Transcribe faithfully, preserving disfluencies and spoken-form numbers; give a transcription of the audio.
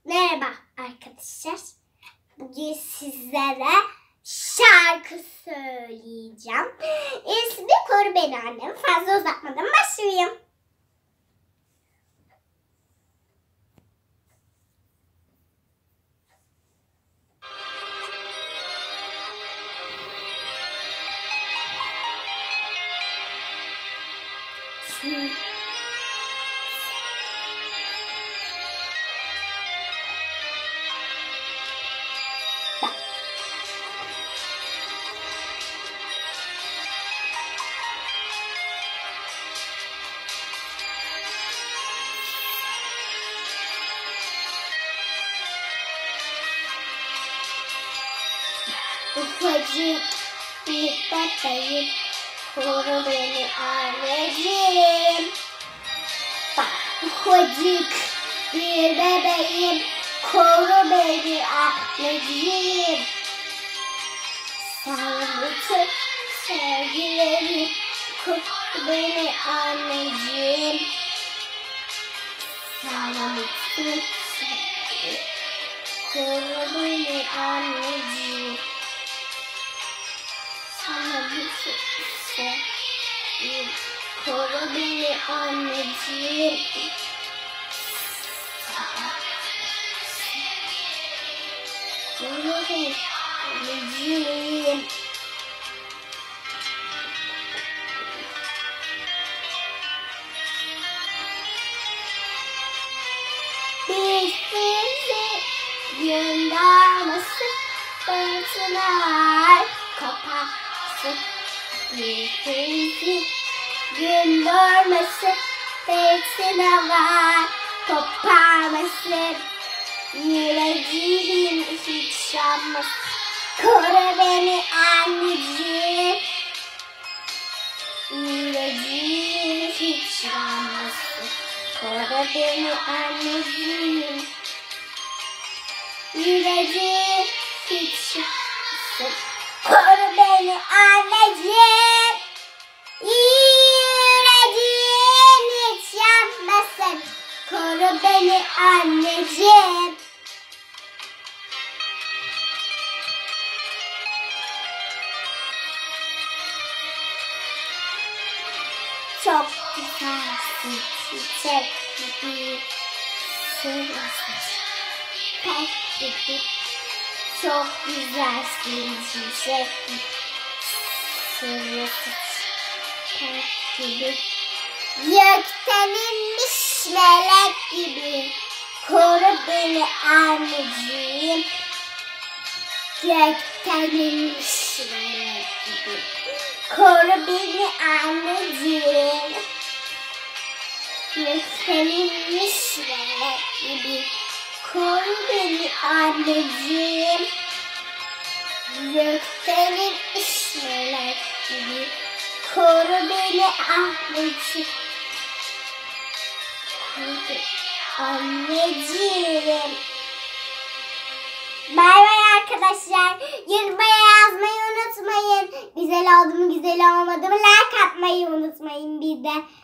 Merhaba arkadaşlar. Bugün sizlere şarkı söyleyeceğim. İsmi Koru Beni Annem. Fazla uzatmadan başlayayım. Hmm. Ufacık bir bebeğim, koru beni anneciğim. Bak, ufacık bir bebeğim, koru beni anneciğim. Sen bütün sevgileri koru beni anneciğim. Sen bütün sevgileri koru beni anneciğim. Sana bütün sevgileri koru beni anneciğim. Koru beni anneciğim. Bir sizi göndermesin, fırtınalar kapatsın. Bir sizi göndermesin, fırtınalar koparmasın. Yüreğim hiç yanmasın, koru beni anneciğim. Yüreğim hiç yanmasın, koru beni anneciğim. Yüreğim hiç yanmasın, koru beni anneciğim. Yüreğim hiç yanmasın, koru beni anneciğim. Çok güzelsin çiçek gibi, sırasız pek gibi. Çok güzelsin çiçek gibi, sırasız pek gibi. Gökten inmiş melek gibi, koru beni anneciğim. Gökten inmiş melek gibi, koru beni anneciğim. Gökten inmiş melek gibi, koru beni anneciğim. Gökten inmiş melek gibi, koru beni anneciğim. Koru beni anneciğim. Bay bay arkadaşlar. Yorumlara yazmayı unutmayın. Güzel oldu mu güzel olmadı mı like atmayı unutmayın bir de.